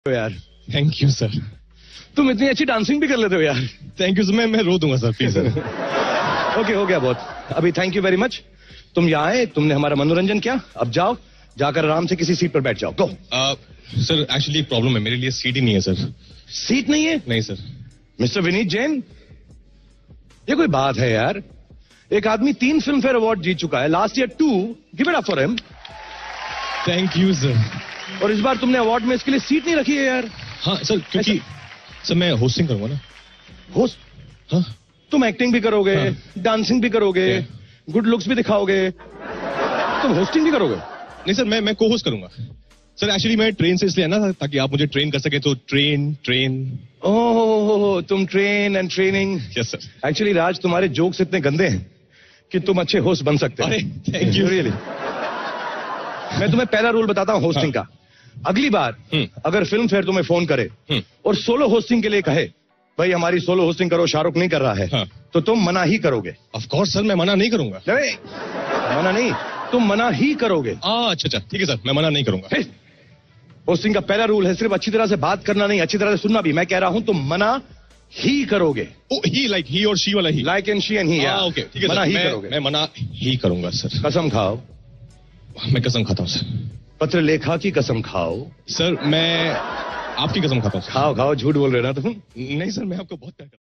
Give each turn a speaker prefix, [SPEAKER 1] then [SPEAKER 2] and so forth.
[SPEAKER 1] यार।
[SPEAKER 2] Thank you sir.
[SPEAKER 1] तुम इतनी अच्छी डांसिंग भी कर लेते हो यार।
[SPEAKER 2] Thank you sir. मैं रो दूंगा सर प्लीज सर।
[SPEAKER 1] ओके हो गया बहुत। अभी थैंक यू वेरी मच। तुम यहाँ आए, तुमने हमारा मनोरंजन किया, अब जाओ, जाकर आराम से किसी सीट पर बैठ जाओ। गो।
[SPEAKER 2] सर एक्चुअली प्रॉब्लम है, मेरे लिए सीट ही नहीं है सर।
[SPEAKER 1] सीट नहीं है?
[SPEAKER 2] नहीं सर।
[SPEAKER 1] मिस्टर विनीत जैन, ये कोई बात है यार? एक आदमी 3 फिल्म फेयर अवार्ड जीत चुका है, last year 2, give it up for him.
[SPEAKER 2] Thank you sir.
[SPEAKER 1] और इस बार तुमने अवार्ड में इसके लिए सीट नहीं रखी है यार।
[SPEAKER 2] हाँ सर, क्योंकि सर मैं होस्टिंग करूंगा ना।
[SPEAKER 1] होस्ट?
[SPEAKER 2] हाँ।
[SPEAKER 1] तुम एक्टिंग भी करोगे,
[SPEAKER 2] हाँ।
[SPEAKER 1] डांसिंग भी करोगे, गुड लुक्स भी दिखाओगे, तुम होस्टिंग भी करोगे?
[SPEAKER 2] नहीं सर, मैं को होस्ट करूंगा सर। एक्चुअली मैं ट्रेन से इसलिए आना था ताकि आप मुझे ट्रेन कर सके, तो ट्रेन।
[SPEAKER 1] ओह, तुम train and training.
[SPEAKER 2] Yes sir.
[SPEAKER 1] Actually Raj, तुम्हारे जोक्स इतने गंदे हैं कि तुम अच्छे होस्ट बन सकते हो।
[SPEAKER 2] अरे थैंक यू।
[SPEAKER 1] रियली। मैं तुम्हें पहला रूल बताता हूँ होस्टिंग का। अगली बार अगर फिल्म फेयर तुम्हें फोन करे और सोलो होस्टिंग के लिए कहे, भाई हमारी सोलो होस्टिंग करो, शाहरुख नहीं कर रहा है, तो तुम मना ही करोगे।
[SPEAKER 2] ऑफ कोर्स सर, मैं मना नहीं करूंगा।
[SPEAKER 1] नहीं, मना नहीं, तुम मना ही करोगे।
[SPEAKER 2] अच्छा ठीक है सर, मैं मना नहीं करूंगा।
[SPEAKER 1] होस्टिंग का पहला रूल है सिर्फ अच्छी तरह से बात करना नहीं, अच्छी तरह से सुनना भी। मैं कह रहा हूं तुम मना ही करोगे।
[SPEAKER 2] ही लाइक ही और शी वाला he.
[SPEAKER 1] Like and she and he.
[SPEAKER 2] Okay ठीक है
[SPEAKER 1] मना
[SPEAKER 2] सर,
[SPEAKER 1] ही करोगे।
[SPEAKER 2] मैं मना ही करूंगा सर।
[SPEAKER 1] कसम खाओ।
[SPEAKER 2] मैं कसम खाता हूँ सर।
[SPEAKER 1] पत्रलेखा की कसम खाओ।
[SPEAKER 2] सर मैं आपकी कसम खाता हूँ।
[SPEAKER 1] खाओ, झूठ बोल रहे ना तुम।
[SPEAKER 2] नहीं सर, मैं आपको बहुत प्यार करता हूँ।